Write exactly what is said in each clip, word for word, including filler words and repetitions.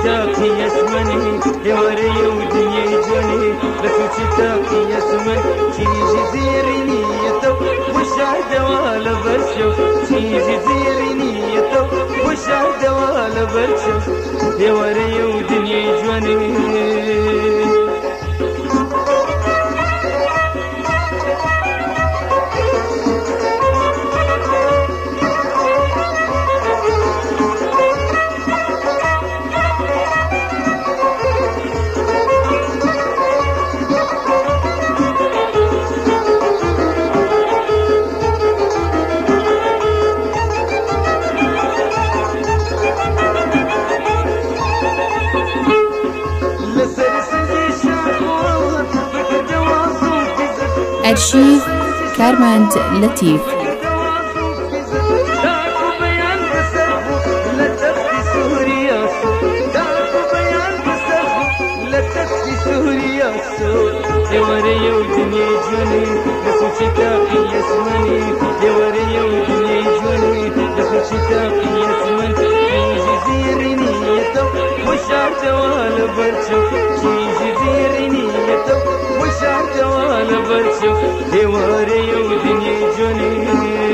تاقي يسمني يوري ودنيا جوني لسوش تاقي يسمن تيجي زيرني يتو وشاد ولا برشو تيجي زيرني يتو وشاد ولا برشو يوري ودنيا جوني أرشيف كارماند لطيف. يوري ودنيا جوني لسوش تاقي يسمني يوري ودنيا جوني لسوش تاقي يسمن تيجي زيرني يتو وشعت ولا برشو تيجي زيرني يتو وشعت ولا برشو يوري ودنيا جوني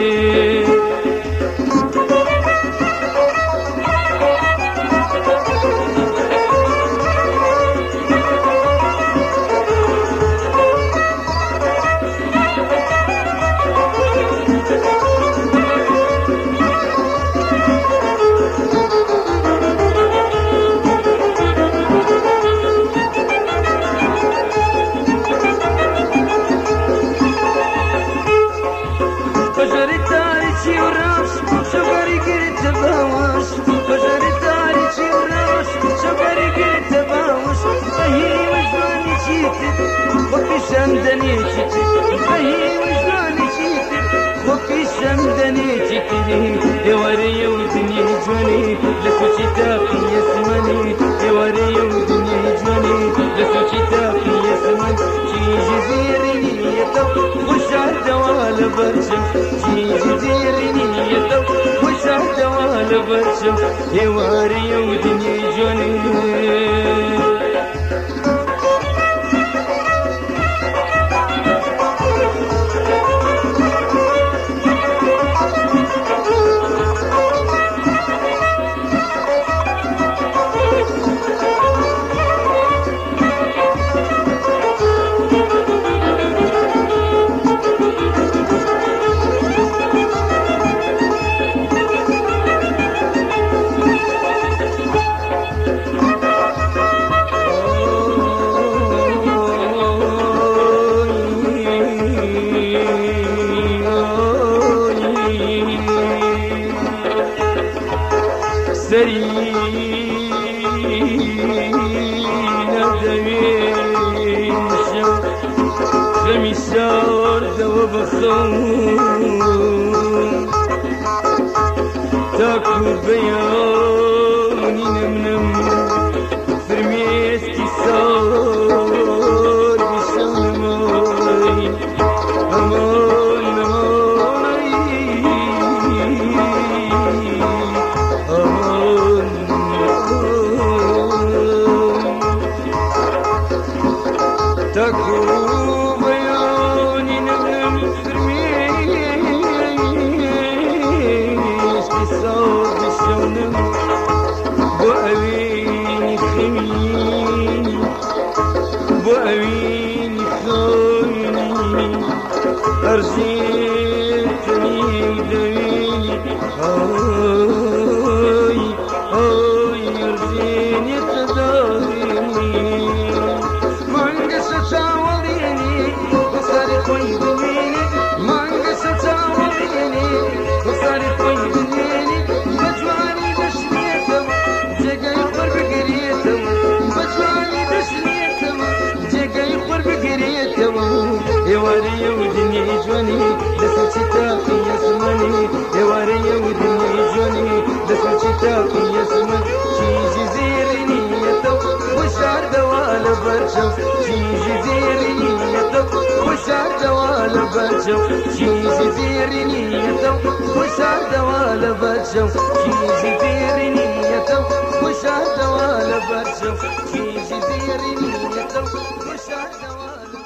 شمدني شتي فهي وجداني شتي وفي شمدني شتي يوري ودنيا جوني لسوش تاقي يسمني يوري ودنيا جوني لسوش تاقي يسمن تيجي زيرني يتو وشعت ولا برشم تيجي زيرني يتو وشعت ولا برشم يوري ودنيا جوني تاكو بياني نمنم فرميسكي صار بشماي أمان أماني أمان تاكو بياني نمنم بوأويني خميني بوأويني خايني أرجيتني ودويني هاي هاي أرجيني تداريني مانجا ستاوليني وصاري قويدنيني مانجا ستاوليني وصاري قويدنيني بجواني بشنيتم جاقا يقر بقريتم بجواني بشنيتم جاقا يقر بقريتم يواري ودنيا جواني لسوش تاقي يسمني يواري ودنيا جواني لسوش تاقي يسمن تيجي زيرني يتو وشعر دوال برشو تيجي زيرني يتو وشعر دوال برشو تيجي زيرني يتو وشعر دوال برشو تيجي زيرني يتو وشعر وشاد ولا برسم في جزيرة نيته وشاد ولا